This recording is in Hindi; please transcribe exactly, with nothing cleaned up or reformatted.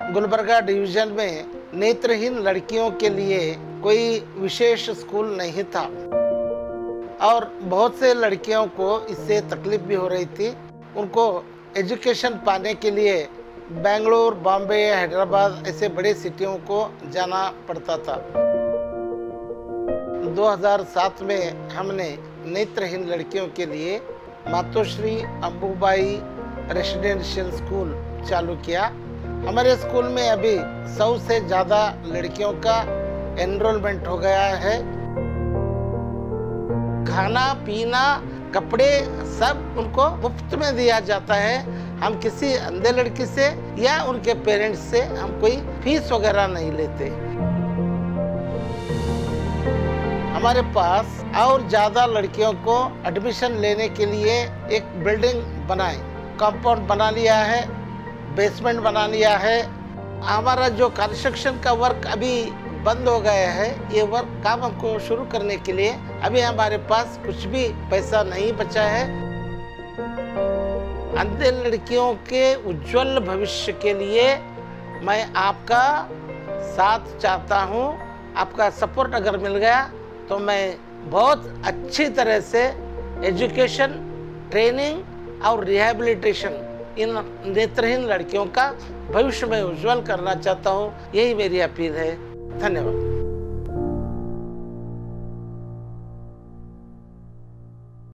गुलबर्गा डिवीजन में नेत्रहीन लड़कियों के लिए कोई विशेष स्कूल नहीं था और बहुत से लड़कियों को इससे तकलीफ भी हो रही थी। उनको एजुकेशन पाने के लिए बेंगलुरु, बॉम्बे, हैदराबाद ऐसे बड़े सिटियों को जाना पड़ता था। दो हज़ार सात में हमने नेत्रहीन लड़कियों के लिए मातोश्री अंबुबाई रेसिडेंशियल स्कूल चालू किया। हमारे स्कूल में अभी सौ से ज़्यादा लड़कियों का एनरोलमेंट हो गया है। खाना पीना कपड़े सब उनको मुफ्त में दिया जाता है। हम किसी अंधे लड़की से या उनके पेरेंट्स से हम कोई फीस वगैरह नहीं लेते। हमारे पास और ज़्यादा लड़कियों को एडमिशन लेने के लिए एक बिल्डिंग बनाए, कंपाउंड बना लिया है, बेसमेंट बना लिया है। हमारा जो कंस्ट्रक्शन का वर्क अभी बंद हो गया है, ये वर्क काम हमको शुरू करने के लिए अभी हमारे पास कुछ भी पैसा नहीं बचा है। अंधे लड़कियों के उज्जवल भविष्य के लिए मैं आपका साथ चाहता हूँ। आपका सपोर्ट अगर मिल गया तो मैं बहुत अच्छी तरह से एजुकेशन, ट्रेनिंग और रिहैबिलिटेशन इन नेत्रहीन लड़कियों का भविष्य में उज्जवल करना चाहता हूँ। यही मेरी अपील है। धन्यवाद।